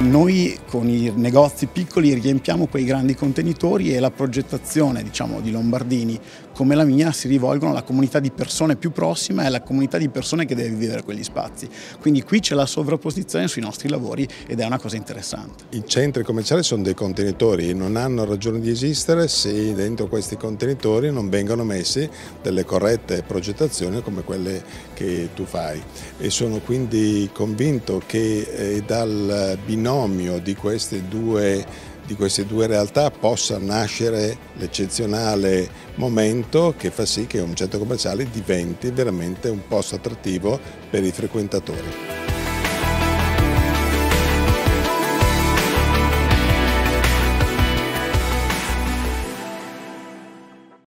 Noi con i negozi piccoli riempiamo quei grandi contenitori e la progettazione, diciamo, di Lombardini come la mia si rivolgono alla comunità di persone più prossima e alla comunità di persone che deve vivere quegli spazi. Quindi qui c'è la sovrapposizione sui nostri lavori ed è una cosa interessante. I centri commerciali sono dei contenitori, non hanno ragione di esistere se dentro questi contenitori non vengono messi delle corrette progettazioni come quelle che tu fai, e sono quindi convinto che dal binomio di queste due realtà possa nascere l'eccezionale momento che fa sì che un centro commerciale diventi veramente un posto attrattivo per i frequentatori.